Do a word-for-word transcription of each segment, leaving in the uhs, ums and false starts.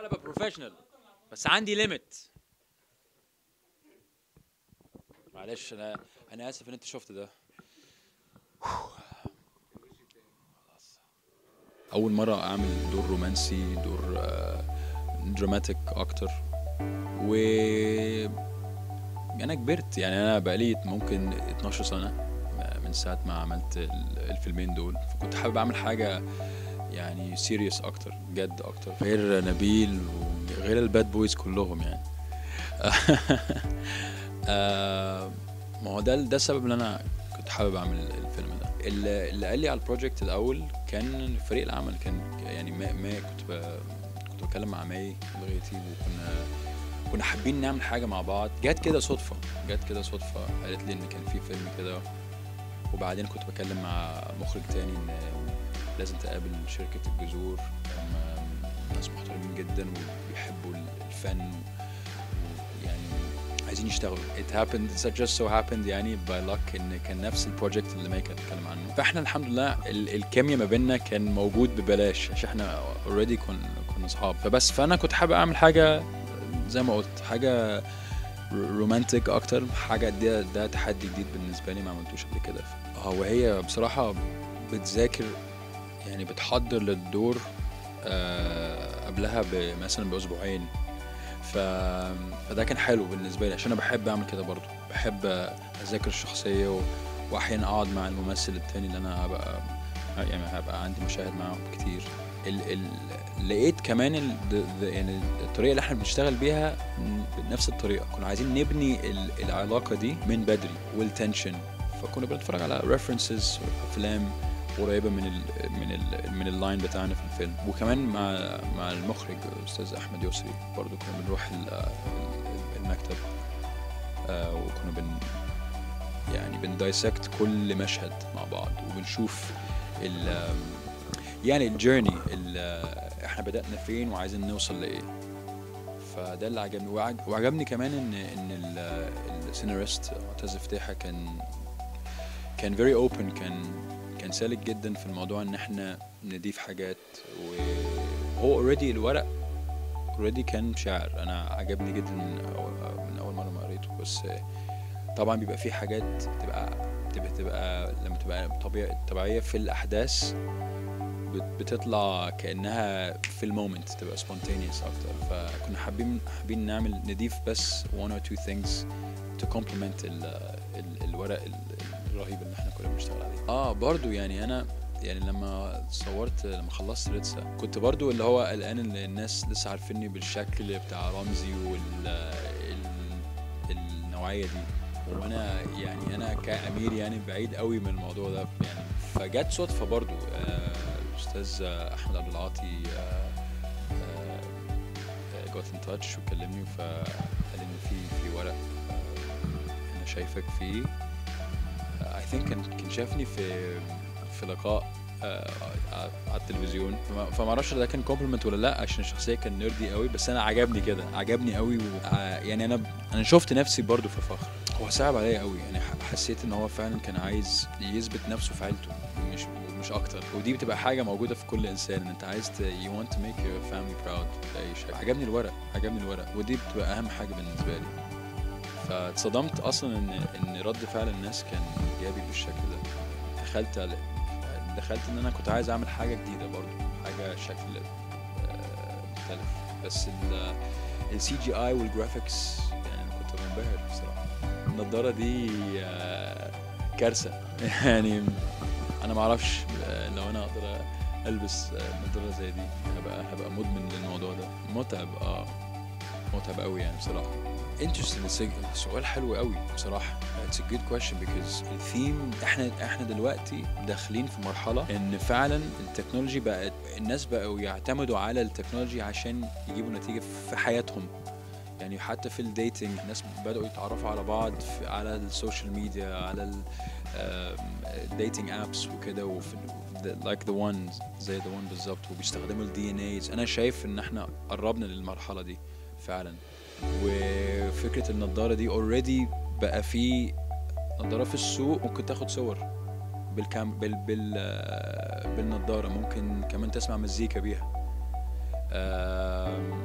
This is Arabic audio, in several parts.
بحاول ابقى بروفيشنال بس عندي ليميت. معلش انا انا اسف ان انت شفت ده. اول مره اعمل دور رومانسي، دور دراماتيك اكتر، و انا كبرت يعني. انا بقالي ممكن اتناشر سنه من ساعه ما عملت الفيلمين دول، فكنت حابب اعمل حاجه يعني سيريس اكتر، جد اكتر، غير نبيل وغير الباد بويز كلهم يعني. آه، ما هو ده ده السبب اللي انا كنت حابب اعمل الفيلم ده. اللي, اللي قال لي على البروجكت الاول كان فريق العمل، كان يعني ما, ما كنت ب... كنت بتكلم مع ماي لغايتي، وكنا كنا حابين نعمل حاجه مع بعض. جت كده صدفه جت كده صدفه قالت لي ان كان في فيلم كده، وبعدين كنت بكلم مع مخرج تاني ان لازم تقابل شركه الجذور، هم ناس محترمين جدا وبيحبوا الفن ويعني عايزين يشتغلوا. it happened it just so happened يعني by luck ان كان نفس البروجكت اللي ماي كانت بتتكلم عنه. فاحنا الحمد لله الكيمياء ما بيننا كان موجود ببلاش عشان احنا already كنا كنا اصحاب. فبس فانا كنت حابب اعمل حاجه زي ما قلت، حاجه رومانتك اكتر، حاجه ده ده تحدي جديد بالنسبه لي ما عملتوش قبل كده. اه وهي بصراحه بتذاكر يعني، بتحضر للدور آه قبلها مثلا باسبوعين. ف... فده كان حلو بالنسبه لي عشان انا بحب اعمل كده برضو، بحب اذاكر الشخصيه و... واحيانا اقعد مع الممثل التاني اللي انا هبقى يعني هبقى عندي مشاهد معه كتير. ال... ال... لقيت كمان ال... يعني الطريقه اللي احنا بنشتغل بيها بنفس الطريقه، كنا عايزين نبني ال... العلاقه دي من بدري والتنشن. فكنا بنتفرج على ريفرنسز افلام قريبه من ال من ال من اللاين بتاعنا في الفيلم. وكمان مع مع المخرج الاستاذ احمد يسري برضو كنا بنروح المكتب آه وكنا بن يعني بندايسكت كل مشهد مع بعض، وبنشوف ال يعني الجيرني احنا بدأنا فين وعايزين نوصل لايه. فده اللي عجبني. وعجبني كمان ان ان السيناريست معتز فتيحة كان كان very open، كان كان سالك جدا في الموضوع ان احنا نضيف حاجات. وهو already الورق already كان شاعر، انا عجبني جدا من اول من اول مره ما قريته. بس طبعا بيبقى فيه حاجات بتبقى بتبقى, بتبقى لما تبقى طبيعيه طبيعيه في الاحداث بتطلع كانها في المومنت، تبقى spontaneous اكتر. فكنا حابين حابين نعمل نضيف بس one or two things to complement ال ال الورق الرهيب اللي احنا كنا بنشتغل عليه. اه برضو يعني انا يعني لما صورت لما خلصت ريتسا كنت برضو اللي هو قلقان ان الناس لسه عارفيني بالشكل بتاع رمزي وال النوعيه دي، وانا يعني انا كامير يعني بعيد قوي من الموضوع ده يعني. فجت صدفه برضو الاستاذ آه احمد عبد العاطي جوت ان تاتش وكلمني وقال ان في في ورق آه انا شايفك فيه. I think كان كان شافني في في لقاء آه على التلفزيون، فما اعرفش ده كان كومبلمنت ولا لا عشان الشخصيه كان نيردي قوي، بس انا عجبني كده، عجبني قوي. يعني انا انا شفت نفسي برضو في فخر. هو صعب عليا قوي يعني، حسيت ان هو فعلا كان عايز يثبت نفسه في عيلته مش مش اكتر. ودي بتبقى حاجه موجوده في كل انسان، ان انت عايز you want to make your family proud باي شكل. عجبني الورق عجبني الورق ودي بتبقى اهم حاجه بالنسبه لي. فاتصدمت اصلا ان ان رد فعل الناس كان ايجابي بالشكل ده. دخلت على دخلت ان انا كنت عايز اعمل حاجه جديده برضو، حاجه شكل مختلف. بس السي جي اي والجرافيكس يعني انا كنت منبهر بصراحه. النضاره دي كارثه يعني. انا ما اعرفش لو انا اقدر البس نضاره زي دي هبقى هبقى مدمن للموضوع ده. متعب اه متعب قوي يعني بصراحه. interesting. سؤال حلو قوي بصراحه. it's a good question because الثيم احنا احنا دلوقتي داخلين في مرحله ان فعلا التكنولوجي بقت، الناس بقوا يعتمدوا على التكنولوجي عشان يجيبوا نتيجه في حياتهم يعني. حتى في الديتنج الناس بدأوا يتعرفوا على بعض على السوشيال ميديا، على الديتنج ابس وكده، وفي like the one زي the one بالظبط، وبيستخدموا الدي ان ايز. انا شايف ان احنا قربنا للمرحله دي فعلا. وفكره النضاره دي اوريدي بقى في نضاره في السوق ممكن تاخد صور بالكام بال بال بالنضاره، ممكن كمان تسمع مزيكا بيها.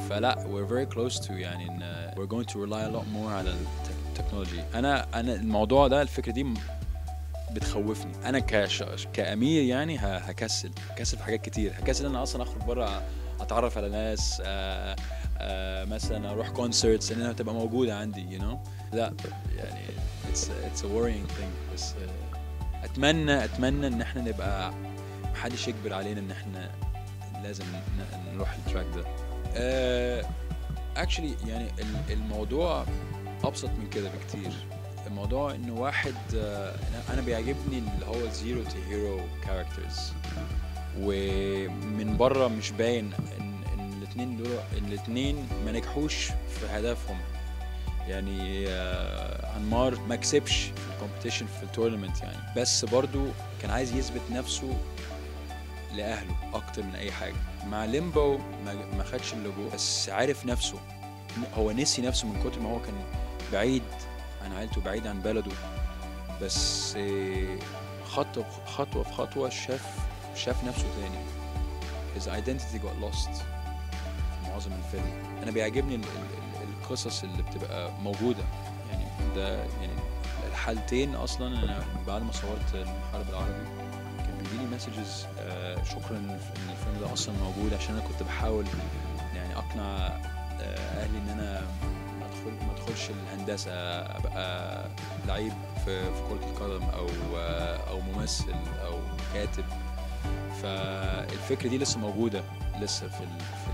فلا we're very close to يعني ان we're going to rely a lot more على التكنولوجي. انا انا الموضوع ده الفكره دي بتخوفني انا كش... كامير يعني هكسل هكسل في حاجات كتير. هكسل ان انا اصلا اخرج بره اتعرف على ناس آآ آآ مثلا اروح كونسرتس انها تبقى موجوده عندي you know. لا يعني it's it's a worrying thing. بس اتمنى اتمنى ان احنا نبقى محدش يجبر علينا ان احنا لازم نروح التراك ده. actually يعني الموضوع ابسط من كده بكتير. الموضوع انه واحد انا بيعجبني اللي هو زيرو تو هيرو كاركترز، ومن بره مش باين ان ان الاثنين دول الاثنين ما نجحوش في هدفهم. يعني عمار ما كسبش في الكومبيتيشن في التورنمنت يعني، بس برضو كان عايز يثبت نفسه لاهله اكتر من اي حاجه. مع ليمبو ما خدش اللجوء بس عارف نفسه. هو نسي نفسه من كتر ما هو كان بعيد عن عائلته بعيد عن بلده، بس خطوة خطوة في خطوة شاف شاف نفسه تاني. his identity got lost في معظم الفيلم. أنا بيعجبني ال ال القصص اللي بتبقى موجودة يعني. ده يعني الحالتين أصلا أنا بعد ما صورت المحارب العربي كان بيجيلي مسجز آه شكرا إن الفيلم ده أصلا موجود، عشان أنا كنت بحاول يعني أقنع آه أهلي إن أنا ما ادخلش الهندسه ابقى لعيب في في كره القدم او او ممثل او كاتب. فالفكره دي لسه موجوده لسه في ال في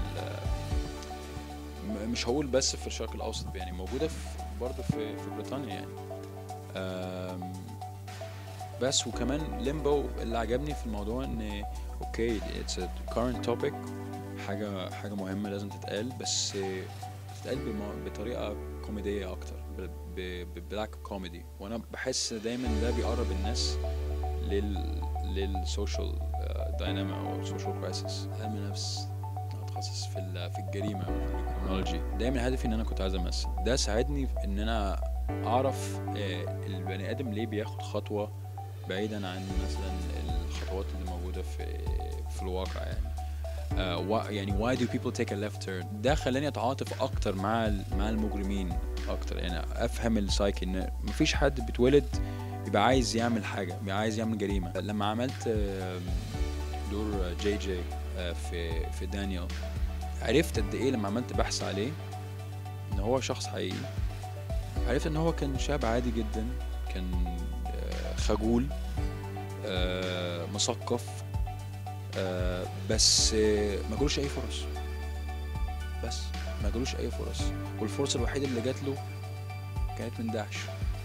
ال مش هقول بس في الشرق الاوسط يعني، موجوده في برضه في في بريطانيا يعني. بس وكمان ليمبو اللي عجبني في الموضوع ان اوكي اتس ا current topic، حاجه حاجه مهمه لازم تتقال، بس تتقال بطريقه كوميديه اكتر، ببلاك كوميدي. وانا بحس دايما ده بيقرب الناس لل للسوشيال دايناما او السوشيال كرايسيس. علم نفس اتخصص في في الجريمه والكريمنولوجي. دايما هدفي ان انا كنت عايز امثل. ده ساعدني في ان انا اعرف البني ادم ليه بياخد خطوه بعيدا عن مثلا الخطوات اللي موجوده في في الواقع يعني. Uh, يعني why do people take a left turn. ده خلاني اتعاطف اكتر مع مع المجرمين اكتر يعني. افهم السايكي ان مفيش حد بيتولد بيبقى عايز يعمل حاجه، بيبقى عايز يعمل جريمه. لما عملت دور جي جي في في دانيال عرفت قد ايه لما عملت بحث عليه ان هو شخص حقيقي. عرفت ان هو كان شاب عادي جدا، كان خجول مثقف، آه بس آه ما جالوش اي فرص. بس ما جالوش اي فرص، والفرصه الوحيده اللي جات له كانت من داعش،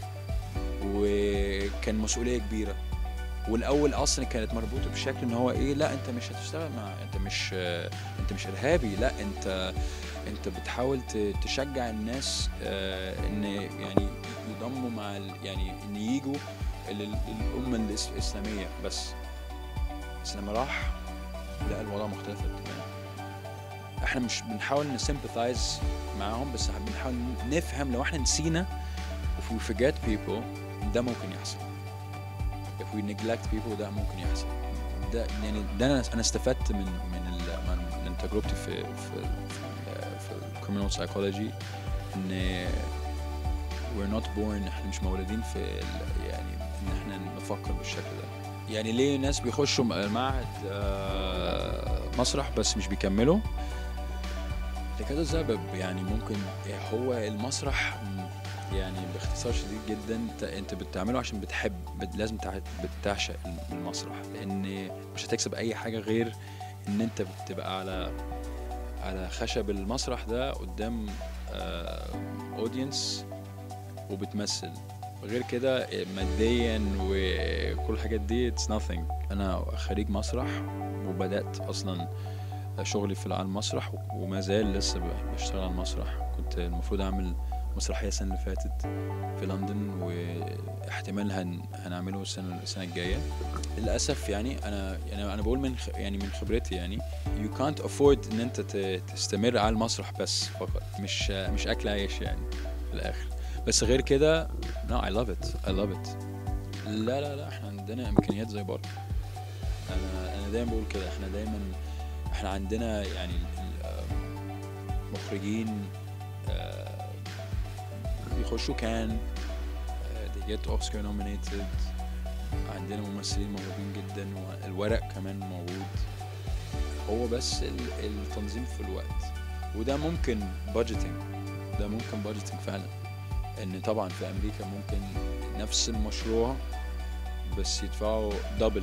وكان مسؤوليه كبيره. والاول اصلا كانت مربوطه بشكل ان هو ايه، لا انت مش هتشتغل مع انت مش آه انت مش ارهابي، لا انت انت بتحاول تشجع الناس آه ان يعني يضموا مع يعني ان يجوا للامه الاسلاميه. بس بس لما راح لقى الوضع مختلف تماما. احنا مش بنحاول نسيمباثايز معاهم، بس بنحاول نفهم لو احنا نسينا if we forget people ده ممكن يحصل. if we neglect people ده ممكن يحصل. ده يعني ده انا انا استفدت من من من تجربتي في في في الكريمنال سايكولوجي ان we're not born، احنا مش مولودين في يعني ان احنا نفكر بالشكل ده. يعني ليه ناس بيخشوا معهد مسرح بس مش بيكملوا لكذا سبب يعني. ممكن هو المسرح يعني باختصار شديد جدا انت بتعمله عشان بتحب، لازم بتعشق المسرح، لان مش هتكسب اي حاجه غير ان انت بتبقى على على خشب المسرح ده قدام اودينس وبتمثل. غير كده ماديا وكل الحاجات دي it's nothing. انا خريج مسرح وبدات اصلا شغلي في على المسرح وما زال لسه بشتغل على المسرح. كنت المفروض اعمل مسرحيه السنه اللي فاتت في لندن، واحتمال هن هنعمله السنه السنه الجايه. للاسف يعني انا يعني انا بقول من خ... يعني من خبرتي يعني you can't afford ان انت تستمر على المسرح بس فقط، مش مش اكل عيش يعني في الاخر. بس غير كده no I love it I love it. لا لا لا احنا عندنا امكانيات زي بره. انا انا دايما بقول كده، احنا دايما احنا عندنا يعني مخرجين آه بيخشوا كان they get Oscar nominated، عندنا ممثلين موهوبين جدا والورق كمان موجود، هو بس التنظيم في الوقت. وده ممكن budgeting، ده ممكن budgeting فعلا، ان طبعا في امريكا ممكن نفس المشروع بس يدفعوا دبل،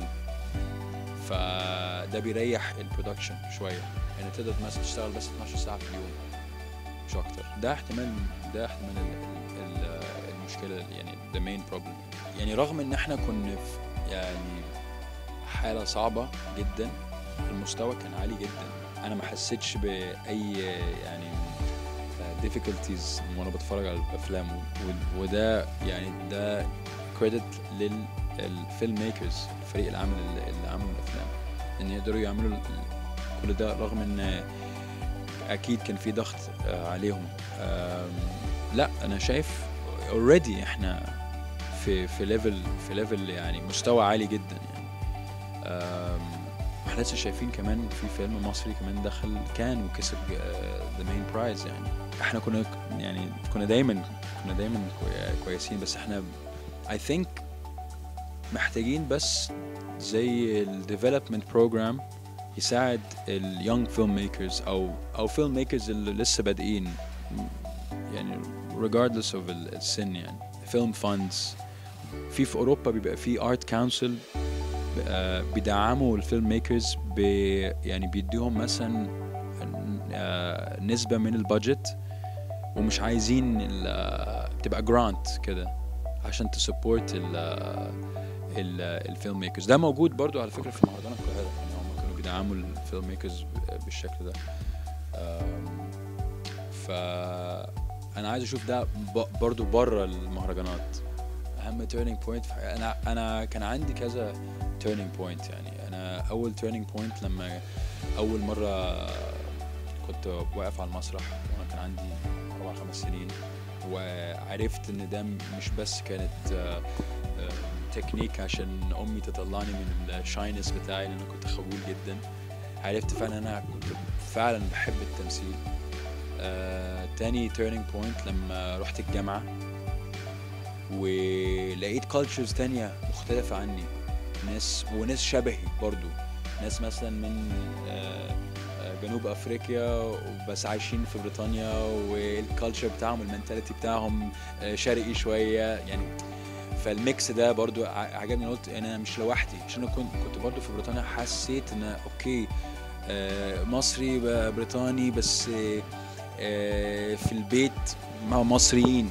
فده بيريح البرودكشن شويه، يعني تقدر مثلا تشتغل بس اتناشر ساعه في اليوم مش اكتر. ده احتمال ده احتمال ال ال المشكله يعني the main problem. يعني رغم ان احنا كنا في يعني حاله صعبه جدا، المستوى كان عالي جدا، انا ما حسيتش باي يعني difficulties وانا بتفرج على الافلام، وده يعني ده كريدت للفيلم ميكرز، فريق العمل اللي عملوا الافلام، ان يقدروا يعملوا كل ده رغم ان اكيد كان في ضغط عليهم. لا انا شايف اوريدي احنا في في ليفل في ليفل يعني مستوى عالي جدا يعني. احنا لسه شايفين كمان في فيلم مصري كمان دخل كان وكسب ذا مين برايز، يعني احنا كنا يعني كنا دايما كنا دايما كويسين، بس احنا I think محتاجين بس زي الديفلوبمنت بروجرام يساعد اليونج فيلم ميكرز او او فيلم ميكرز اللي لسه بادئين يعني regardless of السن، يعني فيلم فاندز في في اوروبا بيبقى في ارت كونسل بيدعموا الفيلم ميكرز، يعني بيديهم مثلا نسبة من البادجت ومش عايزين تبقى جرانت كده عشان تسبورت الفيلم ميكرز. ده موجود برضو على فكرة في مهرجان القاهرة، يعني هم كانوا بيدعموا الفيلم ميكرز بالشكل ده. فأنا عايز أشوف ده برضو بره المهرجانات. أهم turning point أنا أنا كان عندي كذا turning point، يعني أنا أول turning point لما أول مرة كنت واقف على المسرح وأنا كان عندي أربع خمس سنين، وعرفت إن ده مش بس كانت تكنيك عشان أمي تطلعني من الشاينس بتاعي لأن أنا كنت خجول جدا، عرفت فعلا أنا فعلا بحب التمثيل. آه، تاني turning point لما رحت الجامعة ولقيت cultures تانية مختلفة عني، ناس وناس شبهي برضو، ناس مثلا من آه جنوب افريقيا بس عايشين في بريطانيا، والكالتشر بتاعهم المنتاليتي بتاعهم شرقي شويه يعني. فالميكس ده برضو عجبني، قلت انا مش لوحدي، عشان انا كنت كنت برضو في بريطانيا حسيت ان اوكي مصري بريطاني بس في البيت مع مصريين،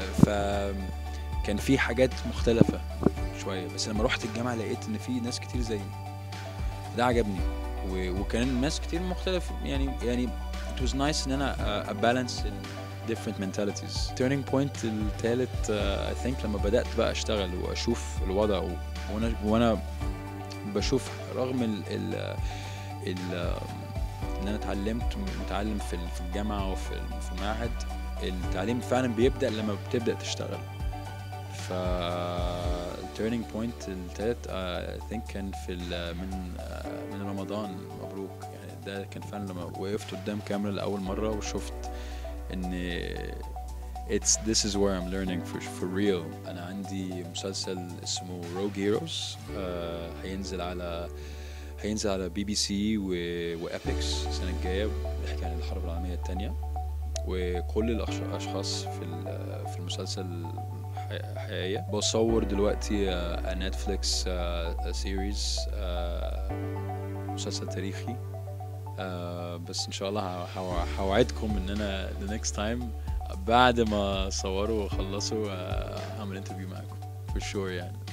فكان في حاجات مختلفه شويه. بس لما رحت الجامعه لقيت ان في ناس كتير زيي، ده عجبني، وكان ناس كتير مختلف يعني يعني it was nice ان انا uh, balance different mentalities. turning point الثالث uh, I think لما بدأت بقى اشتغل واشوف الوضع، وانا وانا بشوف رغم ال ال ال ان انا اتعلمت متعلم في في الجامعة وفي في المعهد، التعليم فعلا بيبدأ لما بتبدأ تشتغل. ف turning point الثالث I think كان في من من رمضان مبروك، يعني ده كان فعلا لما وقفت قدام كاميرا لأول مرة وشفت إن it's this is where I'm learning for for real. أنا عندي مسلسل اسمه Rogue Heroes آه هينزل على هينزل على بي بي سي وإبيكس السنة الجاية، بيحكي عن الحرب العالمية الثانية، وكل الأشخاص في في المسلسل حقيقية. بصور دلوقتي نتفليكس سيريز مسلسل تاريخي، بس ان شاء الله هوعدكم ان انا the next time بعد ما صوروا وخلصوا هعمل انترفيو معاكم for sure يعني.